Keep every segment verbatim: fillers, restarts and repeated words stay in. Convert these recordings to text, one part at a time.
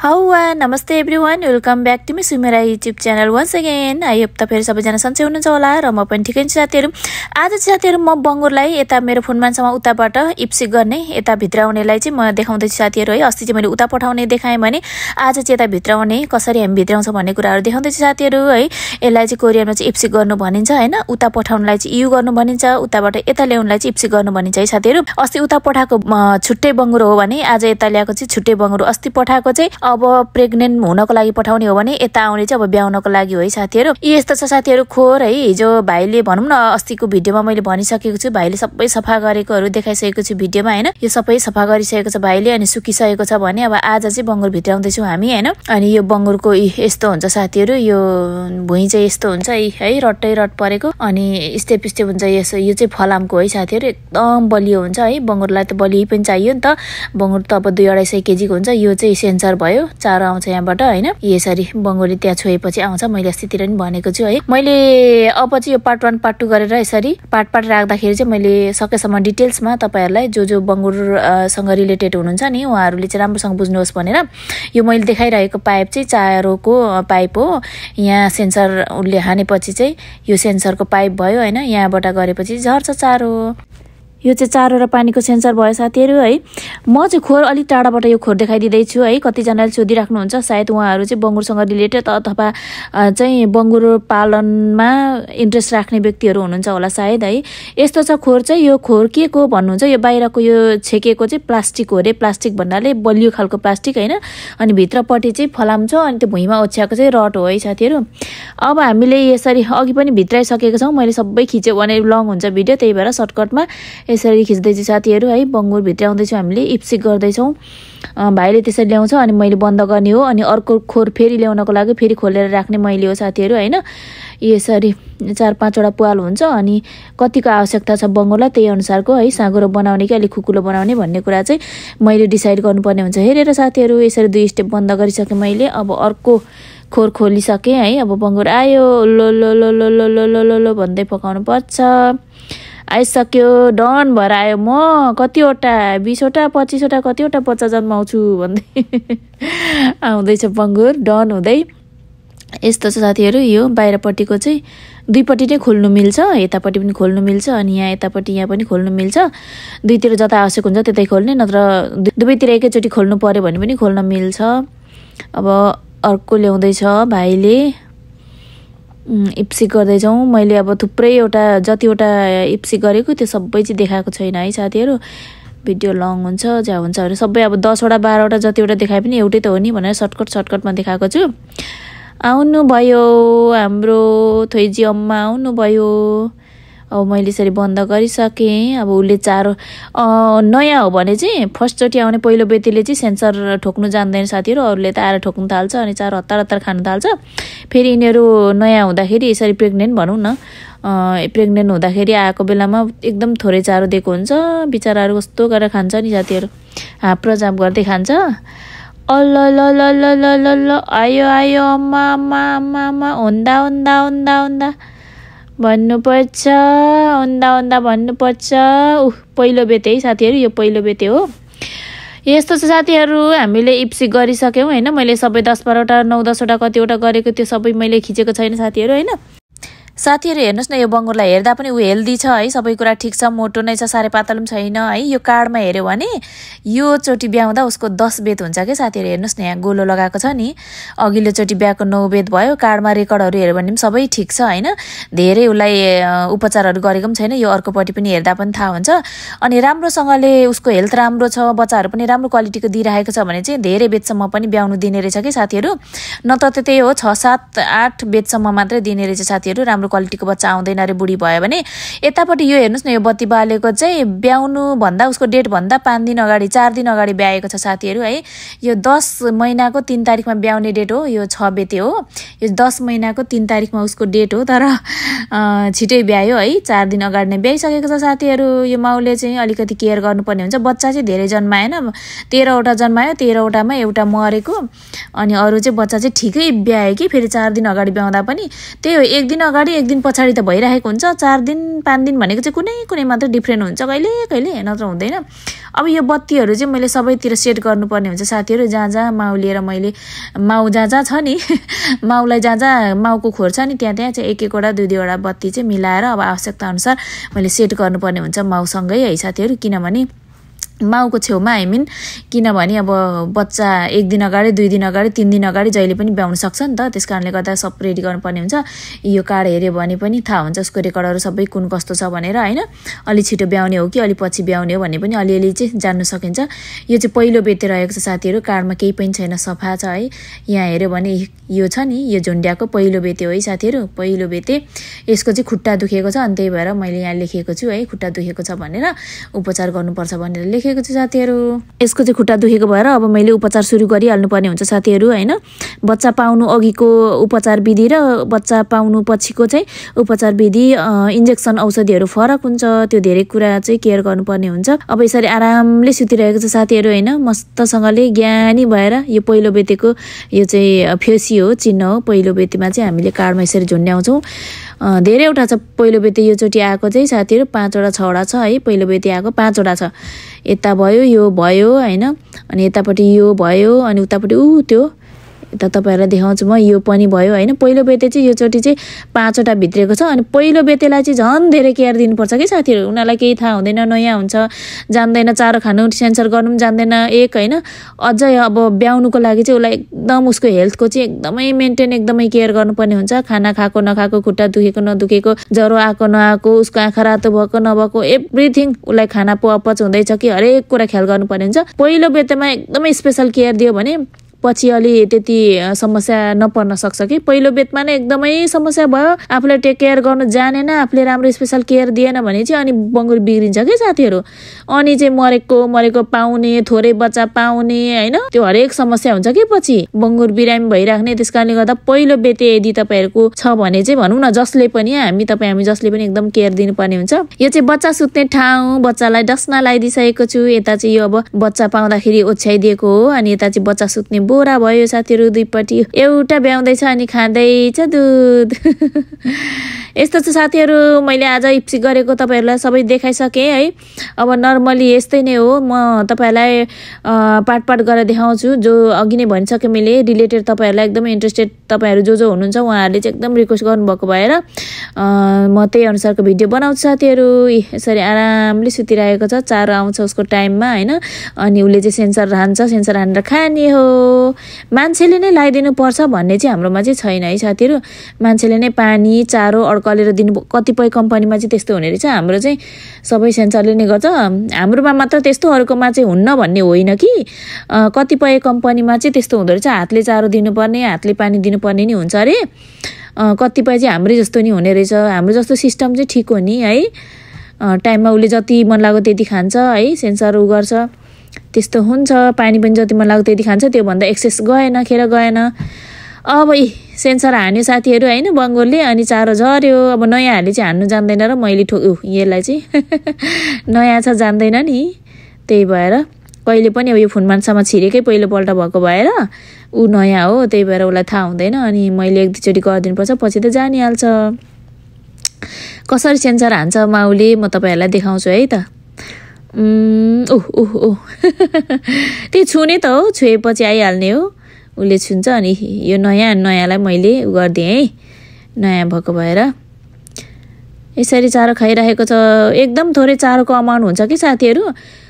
हौवा नमस्ते everyone welcome back to me Sumera YouTube channel once again. I hope तपाईहरु सबैजना सन्चै हुनुहुन्छ होला र म पनि ठिकै छु साथीहरु। आज चाहिँ साथीहरु म बङ्गुरलाई यता मेरो फोनमानसम्म उताबाट इप्सिक गर्ने यता भित्राउनेलाई चाहिँ म देखाउँदै छु साथीहरु है। अस्ति चाहिँ मैले उता पठाउने देखाएँ भने आज चाहिँ यता भित्राउने कसरी हामी भित्राउँछ भन्ने कुराहरु देखाउँदै छु साथीहरु है। यसलाई चाहिँ कोरियनमा चाहिँ इप्सिक गर्नु भनिन्छ हैन, उता पठाउनलाई चाहिँ यु गर्नु भनिन्छ, उताबाट यता ल्याउनलाई चाहिँ इप्सिक गर्नु भनिन्छ है साथीहरु। अस्ति उता पठाएको छुट्टै बङ्गुर हो भने आज यता ल्याएको चाहिँ छुट्टै बङ्गुर। अस्ति पठाएको चाहिँ अब प्रेग्नेन्ट हुनको लागि पठाउने हो भने यता आउने चाहिँ अब ब्याउनको लागि हो है साथीहरु। यस्तो छ साथीहरु खोर है। हिजो भाइले भनौं न अस्तिको भिडियोमा मैले भनिसकेको छु, भाइले सबै सफा गरेकोहरु देखाइसकेको छु भिडियोमा हैन। यो सबै सफा गरिसकेको छ भाइले अनि सुकिसकेको छ भने अब आज चाहिँ बङ्गुर भित्राउँदै छौं हामी हैन। अनि यो बङ्गुरको यस्तो हुन्छ साथीहरु, यो भुइँ चाहिँ यस्तो हुन्छ है, रट्टै रट परेको अनि स्टेप स्टेप हुन्छ। यसो यो चाहिँ फलामको है साथीहरु, एकदम बलियो हुन्छ है। बङ्गुरलाई त बलियो पनि चाहियो नि त, बङ्गुर त अब दुई अढाई सय केजी को हुन्छ। यो चाहिँ सेन्सर भयो, चारो आउँछ यहाँबाट हैन। यसरी बङ्गुरले त्यहाँ छोएपछि आउँछ, मैले अस्तितिर पनि भनेको छु है। मैले अब चाहिँ यो पार्ट वन पार्ट टू गरेर यसरी पार्ट पार्ट राख्दाखेरि चाहिँ मैले सकेसम्म डिटेल्समा तपाईहरुलाई जो जो बङ्गुर सँग रिलेटेड हुनुहुन्छ नि उहाँहरुले चाहिँ राम्रोसँग बुझ्नुहोस् भनेर यो मैले देखाइरहेको पाइप चाहिँ चारोको पाइप हो। यहाँ सेन्सर उले हानेपछि चाहिँ यो सेन्सरको पाइप भयो हैन, यहाँबाट गरेपछि झर्छ चारो। यो चाहिँ चारो र पानीको सेन्सर भयो साथीहरु है। म चाहिँ खोर अलि टाढाबाट यो खोर देखाइदिँदै छु है। कतिजनाले सोधिराख्नुहुन्छ सायद उहाँहरु चाहिँ बङ्गुरसँग रिलेटेड अथवा चाहिँ बङ्गुर पालनमा इन्ट्रेस्ट राख्ने व्यक्तिहरु हुनुहुन्छ होला सायद है। यस्तो छ खोर चाहिँ, यो खोर के को भन्नुहुन्छ, यो बाहिरको यो छेकेको चाहिँ प्लास्टिक हो रे। प्लास्टिक भन्नाले बलियो खालको प्लास्टिक हैन। अनि भित्रपट्टि चाहिँ फलाम छ अनि त्यो भुइँमा ओछ्याएको चाहिँ रड हो है साथीहरु। अब हामीले यसरी अघि पनि भित्राइसकेको छौं, मैले सबै खिच्यो भने लङ हुन्छ भिडियो, त्यही भएर सर्टकटमा यसरी खिच्दैछु साथीहरु है। बङ्गुर भित्राउँदैछु हामीले, इप्सिक गर्दैछौं। भाइले त्यसरी ल्याउँछ अनि मैले बन्द गर्ने हो। अनि अर्को खोर फेरि ल्याउनको लागि फेरि खोलेर राख्ने मैले हो साथीहरु हैन। यसरी चार पाँचवटा पुवाल हुन्छ अनि कतिको आवश्यकता छ बङ्गुरलाई त्यही अनुसारको है, साँगुरो बनाउने कि अलिक खुकुलो बनाउने भन्ने कुरा चाहिँ मैले डिसाइड गर्नुपर्ने हुन्छ हेरेर साथीहरु। यसरी दुई स्टेप बन्द गरिसके मैले। अब अर्को खोर खोलिसके है। अब बङ्गुर आयो, लो लो लो लो लो लो लो लो लो भन्दै पकाउनु पर्छ। आइसक्यो, डन भएर आयो। म कतिवटा बीसवटा पच्चीसवटा कतिवटा बच्चा जन्माउँछु भन्दै आउँदैछ बङ्गुर डन हुँदै। यस्तो छ साथीहरु। यो बाहिरपट्टिको चाहिँ दुईपट्टि नै खोल्नु मिल्छ, यतापट्टि पनि खोल्नु मिल्छ अनि यहाँ यतापट्टि यहाँ पनि खोल्नु मिल्छ। दुईतिर जता आवश्यक हुन्छ त्यतै खोल्ने, नत्र दुवैतिर एकैचोटि खोल्नु पर्यो भने पनि खोल्न मिल्छ। अब अर्को ल्याउँदैछ भाइले, इप्सिक गर्दैछौँ। मैले अब थुप्रै एउटा जतिवटा इप्सिक गरेको त्यो सबै चाहिँ देखाएको छैन है साथीहरु, भिडियो लङ हुन्छ जा हुन्छ भने सबै अब दसवटा बाह्रवटा जतिवटा देखाए पनि एउटै त हो नि भनेर सर्टकट सर्टकटमा देखाएको छु। आउनु भयो हाम्रो थोइजी अम्मा, आउनु भयो। अब मैले यसरी बन्द गरिसकेँ। अब उसले चारो नयाँ हो भने चाहिँ फर्स्टचोटि आउने पहिलो बेटीले चाहिँ सेन्सर ठोक्नु जान्दैन साथीहरु, अरूले त आएर ठोक्नु थाल्छ अनि चारो हतार हतार खानु थाल्छ। फेरि यिनीहरू नयाँ हुँदाखेरि यसरी प्रेग्नेन्ट भनौँ न, प्रेग्नेन्ट हुँदाखेरि आएको बेलामा एकदम थोरै चारो दिएको हुन्छ, बिचराहरू कस्तो गरेर खान्छ नि साथीहरु, हाप्रो जाप गर्दै खान्छ। अल्ल ल ल ल ल ल ल आयो आयो अम्मा अम्मा अम्मा अम्मा हुँदा हुँदा हुँदा हुँदा भन्नुपर्छ, हुँदा हुँदा भन्नुपर्छ। उ पहिलो बेते है साथीहरु, यो पहिलो बेते हो। यस्तो छ साथीहरु, हामीले इप्सिक गरिसक्यौं हैन। मैले सबै दस बाह्रवटा नौ दसवटा कतिवटा गरेको त्यो सबै मैले खिचेको छैन साथीहरु हैन। साथीहरु हेर्नुस् न, यो बङ्गुरलाई हेर्दा पनि उ हेल्दी छ है, सबै कुरा ठीक छ, मोटो नै छ, साह्रै पातलो पनि छैन है। यो कार्डमा हेर्यो भने यो चोटी ब्याउँदा उसको दस बेत हुन्छ के साथीहरु। हेर्नुस् न यहाँ गोलो लगाएको छ नि, अघिल्लो चोटी ब्याएको नौ बेत भयो। कार्डमा रेकर्डहरु हेर्यो भने पनि सबै ठीक छ हैन, धेरै उसलाई उपचारहरु गरेको पनि छैन। यो अर्कोपट्टि पनि हेर्दा पनि थाहा हुन्छ। अनि राम्रोसँगले उसको हेल्थ राम्रो छ, बच्चाहरु पनि राम्रो क्वालिटीको दिइरहेको छ भने चाहिँ धेरै बेतसम्म पनि ब्याउनु दिने रहेछ के साथीहरु। नत्र त त्यही हो छ सात आठ बेतसम्म मात्रै दिने रहेछ साथीहरु। राम्रो क्वालिटीको बच्चा आउँदैन रे बुढी भयो भने। यतापट्टि यो हेर्नुस् न, यो बत्ती बालेको चाहिँ ब्याउनु भन्दा उसको डेट भन्दा पाँच दिन अगाडि चार दिन अगाडि ब्याएको छ साथीहरु है। यो दस महिनाको तीन तारिखमा ब्याउने डेट हो, यो छ बेते हो। यो दस महिनाको तीन तारिखमा उसको डेट हो, तर छिटै ब्यायो है, चार दिन अगाडि नै ब्याइसकेको छ साथीहरु। यो माउले चाहिँ अलिकति केयर गर्नुपर्ने हुन्छ। बच्चा चाहिँ धेरै जन्माएन, तेह्रवटा जन्मायो, तेह्रवटामा एउटा मरेको अनि अरू चाहिँ बच्चा चाहिँ ठिकै ब्यायो कि। फेरि चार दिन अगाडि ब्याउँदा पनि त्यही हो, एक दिन अगाडि अलि एक दिन पछाडि त भइरहेको हुन्छ, चार दिन पाँच दिन भनेको चाहिँ कुनै कुनै मात्र डिफ्रेन्ट हुन्छ कहिले कहिले, नत्र हुँदैन। अब यो बत्तीहरू चाहिँ मैले सबैतिर सेट गर्नुपर्ने हुन्छ साथीहरू। जहाँ जहाँ माउ लिएर मैले माउ जहाँ जहाँ छ नि माउलाई जहाँ जहाँ माउको खोर छ नि त्यहाँ त्यहाँ चाहिँ एक एकवटा दुई दुईवटा बत्ती चाहिँ मिलाएर अब आवश्यकता अनुसार मैले सेट गर्नुपर्ने हुन्छ माउसँगै है साथीहरू। किनभने माउको छेउमा आई मिन किनभने अब बच्चा एक दिन अगाडि दुई दिन अगाडि तीन दिन अगाडि जहिले पनि ब्याउन सक्छ नि त, त्यस कारणले गर्दा सब रेडी गर्नुपर्ने हुन्छ। यो कार्ड हेऱ्यो भने पनि थाहा हुन्छ उसको रेकर्डहरू सबै कुन कस्तो छ भनेर होइन। अलि छिटो ब्याउने हो कि अलि पछि ब्याउने हो भन्ने पनि अलिअलि चाहिँ जान्नु सकिन्छ। यो चाहिँ पहिलो बेते रहेको छ साथीहरू, कार्डमा केही पनि छैन, सफा छ है। यहाँ हेऱ्यो भने यो छ नि यो झुन्ड्याको पहिलो बेते हो है साथीहरू, पहिलो बेते। यसको चाहिँ खुट्टा दुखेको छ अनि त्यही भएर मैले यहाँ लेखेको छु है, खुट्टा दुखेको छ भनेर उपचार गर्नुपर्छ भनेर लेखेको छु साथीहरू। यसको चाहिँ खुट्टा दुखेको भएर अब मैले उपचार सुरु गरिहाल्नु पर्ने हुन्छ साथीहरू होइन। बच्चा पाउनु अघिको उपचार विधि र बच्चा पाउनु पछिको चाहिँ उपचार विधि इन्जेक्सन औषधिहरू फरक हुन्छ, त्यो धेरै कुरा चाहिँ केयर गर्नुपर्ने हुन्छ। अब यसरी आरामले सुतिरहेको छ साथीहरू होइन, मस्तसँगले ज्ञानी भएर। यो पहिलो बेतेको यो चाहिँ फेसी हो, चिन्ह हो। पहिलो बेतेमा चाहिँ हामीले कार्डमा यसरी झुन्ड्याउँछौँ। धेरैवटा छ पहिलो बेते, योचोटि आएको चाहिँ साथीहरू पाँचवटा छवटा छ है। पहिलो बेते आएको पाँचवटा छ, यता भयो यो भयो होइन, अनि यतापट्टि यो भयो अनि उतापट्टि ऊ त्यो यता तपाईँहरूलाई देखाउँछु म, यो पनि भयो होइन। पहिलो बेते चाहिँ योचोटि चाहिँ पाँचवटा भित्रेको छ। अनि पहिलो बेतेलाई चाहिँ झन् धेरै केयर दिनुपर्छ कि साथीहरू। उनीहरूलाई केही थाहा हुँदैन, नयाँ हुन्छ, जान्दैन, चारो खानु सेन्सर गर्नु पनि जान्दैन एक होइन। अझै अब ब्याउनुको लागि चाहिँ उसलाई एकदम उसको हेल्थको चाहिँ एकदमै मेन्टेन एकदमै केयर गर्नुपर्ने हुन्छ। खाना खाएको नखाएको, खुट्टा दुखेको नदुखेको, ज्वरो आएको नआएको, उसको आँखा रातो भएको नभएको, एभ्रिथिङ उसलाई खाना पो अपच हुँदैछ कि हरेक कुरा ख्याल गर्नुपर्ने हुन्छ। पहिलो बेतेमा एकदमै स्पेसल केयर दियो भने पछि अलि त्यति समस्या नपर्न सक्छ कि। पहिलो बेतमा नै एकदमै समस्या भयो, आफूले टेक केयर गर्नु जानेन, आफूले राम्रो स्पेसल केयर दिएन भने चाहिँ अनि बङ्गुर बिग्रिन्छ कि साथीहरू। अनि चाहिँ मरेको मरेको पाउने, थोरै बच्चा पाउने होइन, त्यो हरेक समस्या हुन्छ कि पछि बङ्गुर बिरामी भइराख्ने। त्यस कारणले गर्दा पहिलो बेते यदि तपाईँहरूको छ भने चाहिँ भनौँ न जसले पनि, हामी तपाईँ हामी जसले पनि एकदम केयर दिनुपर्ने हुन्छ। यो चाहिँ बच्चा सुत्ने ठाउँ, बच्चालाई डस्ना लगाइदिइसकेको छु। यता चाहिँ यो अब बच्चा पाउँदाखेरि ओछ्याइदिएको हो, अनि यता चाहिँ बच्चा सुत्ने बोरा भयो साथीहरू। दुईपट्टि एउटा ब्याउँदैछ अनि खाँदैछ दुध यस्तो छ साथीहरू। मैले आज इप्सी गरेको तपाईँहरूलाई सबै देखाइसकेँ है। अब नर्मली यस्तै नै हो, म तपाईँहरूलाई पार्ट पार्ट गरेर देखाउँछु। जो अघि नै भनिसकेँ मैले, रिलेटेड तपाईँहरूलाई एकदमै इन्ट्रेस्टेड तपाईँहरू जो जो हुनुहुन्छ उहाँहरूले चाहिँ एकदम रिक्वेस्ट गर्नुभएको भएर म त्यही अनुसारको भिडियो बनाउँछु साथीहरू। यसरी आरामले सुतिरहेको छ, चारो आउँछ उसको टाइममा होइन, अनि उसले चाहिँ सेन्सर हान्छ, सेन्सर हानेर खाने हो। मान्छेले नै लगाइदिनु पर्छ भन्ने चाहिँ हाम्रोमा चाहिँ छैन है साथीहरू। मान्छेले नै पानी चारो अड्कलेर दिनु, कतिपय कम्पनीमा चाहिँ त्यस्तो हुने रहेछ। हाम्रो चाहिँ सबै सेन्सरले नै गर्छ, हाम्रोमा मात्र त्यस्तो, अरूकोमा चाहिँ हुन्न भन्ने होइन कि। कतिपय कम्पनीमा चाहिँ त्यस्तो हुँदो रहेछ, हातले चारो दिनुपर्ने, हातले पानी दिनुपर्ने नि हुन्छ अरे। कतिपय चाहिँ हाम्रै जस्तो नि हुने रहेछ। हाम्रो जस्तो सिस्टम चाहिँ ठिक हो नि है, टाइममा उसले जति मन लाग्यो त्यति खान्छ है, सेन्सर उ गर्छ, त्यस्तो हुन्छ। पानी पनि जति मन लाग्यो त्यति खान्छ, त्योभन्दा एक्सेस गएन, खेर गएन। अब यी सेन्सर हान्यो साथीहरू होइन बङ्गोरले, अनि चारो झऱ्यो। अब नयाँहरूले चाहिँ हान्नु जान्दैन र मैले ठो ऊ यसलाई चाहिँ नयाँ छ जान्दैन नि, त्यही भएर कहिले पनि अब यो फुनमान्सामा छिरेकै पहिलोपल्ट भएको भएर ऊ नयाँ हो, त्यही भएर उसलाई थाहा हुँदैन। अनि मैले एक दुईचोटि गरिदिनुपर्छ, पछि त जानिहाल्छ। कसरी सेन्सर हान्छ माउले म तपाईँहरूलाई देखाउँछु है त। ओह ओह ओह त्यो छुने त हो, छुएपछि आइहाल्ने हो, उसले छुन्छ। अनि यो नयाँ नयाँलाई मैले उ गरिदिएँ है, नयाँ भएको भएर। यसरी चारो खाइरहेको छ। एकदम थोरै चारोको अमाउन्ट हुन्छ कि साथीहरू,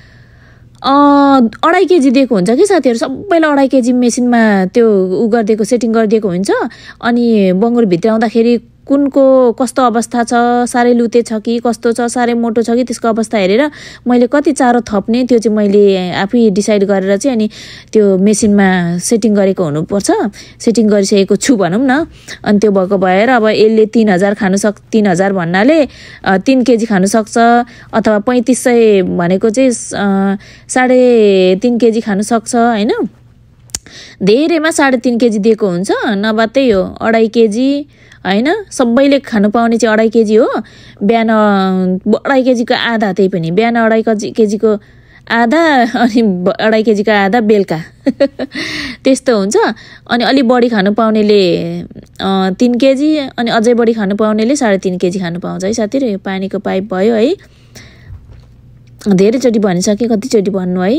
अढाई केजी दिएको हुन्छ कि साथीहरू। सबैलाई अढाई केजी मेसिनमा त्यो उ गरिदिएको, सेटिङ गरिदिएको हुन्छ। अनि बङ्गुर भित्र आउँदाखेरि कुनको कस्तो अवस्था छ, साह्रै लुते छ कि कस्तो छ, साह्रै मोटो छ कि, त्यसको अवस्था हेरेर मैले कति चारो थप्ने त्यो चाहिँ मैले आफै डिसाइड गरेर चाहिँ अनि त्यो मेसिनमा सेटिङ गरेको हुनुपर्छ। सेटिङ गरिसकेको छु भनौँ न। अनि त्यो भएको भएर अब यसले तिन हजार खानु सक् तिन हजार भन्नाले तिन केजी खानु सक्छ, अथवा पैँतिस सय भनेको चाहिँ साढे तिन केजी खानु सक्छ होइन। धेरैमा साढे तिन केजी दिएको हुन्छ, नभए त्यही हो अढाई केजी होइन। सबैले खानु पाउने चाहिँ अढाई केजी हो। बिहान अढाई केजीको आधा, त्यही पनि बिहान अढाई केजी केजीको आधा अनि अढाई केजीको आधा बेलुका त्यस्तो हुन्छ। अनि अलि बढी खानु पाउनेले तीन केजी अनि अझै बढी खानु पाउनेले साढे तीन केजी खानु पाउँछ है साथीहरु। यो पानीको पाइप भयो है, धेरैचोटि भनिसके, कतिचोटि भन्नु है।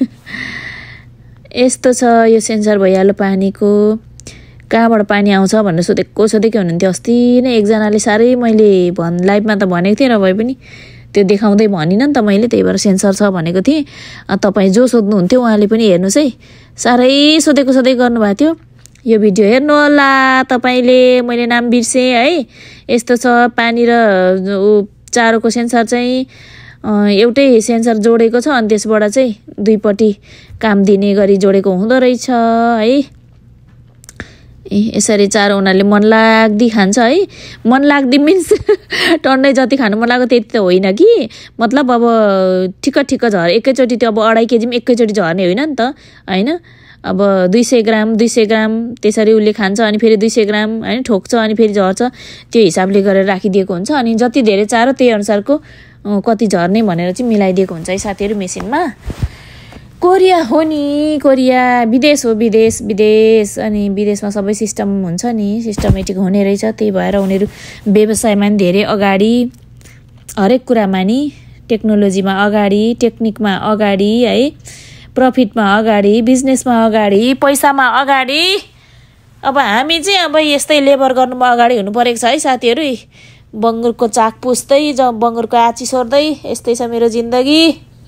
यस्तो छ यो सेन्सर भइहाल्यो पानीको। कहाँबाट पानी आउँछ भनेर सोधेको सोधेकै हुनुहुन्थ्यो अस्ति नै एकजनाले, साह्रै मैले भन् लाइभमा त भनेको थिएँ र भए पनि त्यो देखाउँदै भनिन नि त मैले, त्यही भएर सेन्सर छ भनेको थिएँ। तपाईँ जो सोध्नुहुन्थ्यो उहाँले पनि हेर्नुहोस् है, साह्रै सोधेको सोधै गर्नुभएको थियो। यो भिडियो हेर्नु होला तपाईँले, मैले नाम बिर्सेँ है। यस्तो छ पानी र चारोको सेन्सर चाहिँ एउटै सेन्सर जोडेको छ अनि त्यसबाट चाहिँ दुईपट्टि काम दिने गरी जोडेको हुँदो रहेछ है। ए यसरी चारो उनीहरूले मन लाग्दी खान्छ है। मन लाग्दी मिन्स टन्नै जति खानु मन लाग्यो त्यति त होइन कि, मतलब अब ठिक्क ठिक्क झर एकैचोटि त्यो अब अढाई केजी पनि एकैचोटि झर्ने होइन नि त होइन। अब दुई सय ग्राम दुई सय ग्राम त्यसरी उसले खान्छ अनि फेरि दुई सय ग्राम होइन ठोक्छ अनि फेरि झर्छ, त्यो हिसाबले गरेर राखिदिएको हुन्छ। अनि जति धेरै चारो त्यही अनुसारको कति झर्ने भनेर चाहिँ मिलाइदिएको हुन्छ है साथीहरू मेसिनमा। कोरिया हो नि, कोरिया विदेश हो, विदेश विदेश अनि विदेशमा सबै सिस्टम हुन्छ नि, सिस्टमेटिक हुने रहेछ। त्यही भएर उनीहरू व्यवसायमा नि धेरै अगाडि, हरेक कुरामा नि टेक्नोलोजीमा अगाडि, टेक्निकमा अगाडि है, प्रफिटमा अगाडि, बिजनेसमा अगाडि, पैसामा अगाडि। अब हामी चाहिँ अब यस्तै लेबर गर्नुमा अगाडि हुनु परेको छ है साथीहरू। बङ्गुरको चाक पुस्दै ज बङ्गुरको आँची सोर्दै यस्तै छ मेरो जिन्दगी।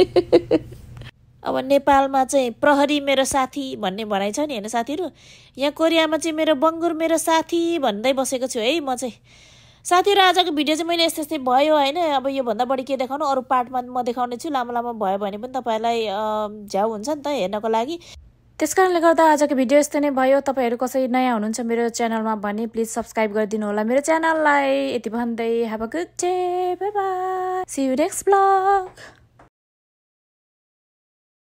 अब नेपालमा चाहिँ प्रहरी मेरो साथी भन्ने भनाइ छ नि होइन साथीहरू, यहाँ कोरियामा चाहिँ मेरो बङ्गुर मेरो साथी भन्दै बसेको छु है म चाहिँ। साथीहरू आजको भिडियो चाहिँ मैले यस्तै यस्तै भयो होइन। अब योभन्दा बढी के देखाउनु, अरू पार्टमा म देखाउने छु। लामो लामो भयो भने पनि तपाईँहरूलाई झ्याउ हुन्छ नि त हेर्नको लागि। त्यस कारणले गर्दा आजको भिडियो यस्तै नै भयो। तपाईँहरू कसै नयाँ हुनुहुन्छ मेरो च्यानलमा भने प्लिज सब्सक्राइब गरिदिनु होला मेरो च्यानललाई। यति भन्दै have a good day, bye bye, see you next blog.